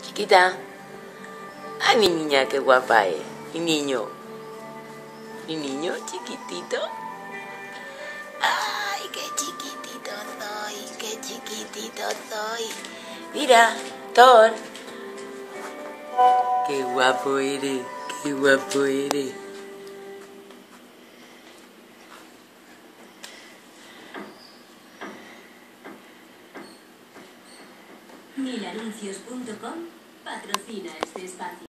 Chiquita. Ay, mi niña, qué guapa es. Mi niño. Mi niño chiquitito. Ay, qué chiquitito soy. Qué chiquitito soy. Mira, Thor. Qué guapo eres. Qué guapo eres. Milanuncios.com patrocina este espacio.